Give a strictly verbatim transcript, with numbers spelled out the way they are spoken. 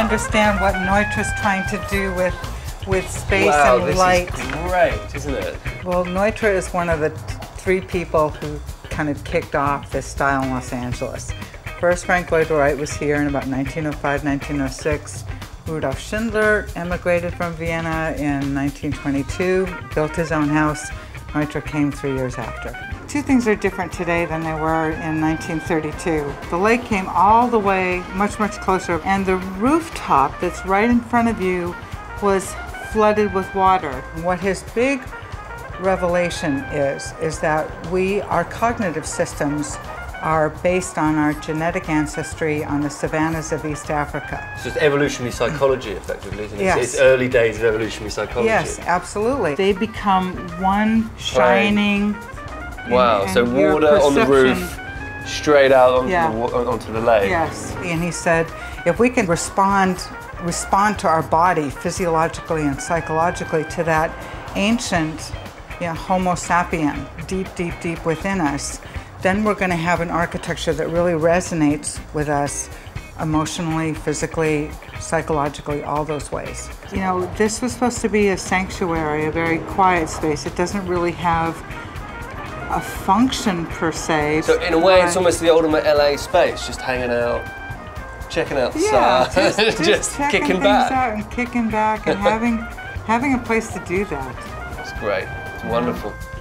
understand what Neutra's trying to do with with space wow, and this light. Is great, isn't it? Well, Neutra is one of the t three people who kind of kicked off this style in Los Angeles. First, Frank Lloyd Wright was here in about nineteen oh five, nineteen oh six. Rudolf Schindler emigrated from Vienna in nineteen twenty-two, built his own house. Neutra came three years after. Two things are different today than they were in nineteen thirty-two. The lake came all the way much, much closer, and the rooftop that's right in front of you was flooded with water. What his big revelation is, is that we, our cognitive systems are based on our genetic ancestry on the savannas of East Africa. It's just evolutionary psychology, effectively, isn't it? Yes. It's, it's early days of evolutionary psychology. Yes, absolutely. They become one shining... Wow, and, so and your water on the roof, perception- straight out onto, Yeah. the, wa- onto the lake. Yes, and he said, if we can respond, respond to our body physiologically and psychologically to that ancient you know, Homo sapien, deep, deep, deep within us, then we're going to have an architecture that really resonates with us emotionally, physically, psychologically, all those ways. You know, this was supposed to be a sanctuary, a very quiet space. It doesn't really have a function per se. So in a way, it's almost the ultimate L A space, just hanging out, checking out the yeah, sun, just, just, just checking kicking things back. out and kicking back and having having a place to do that. It's great. It's wonderful.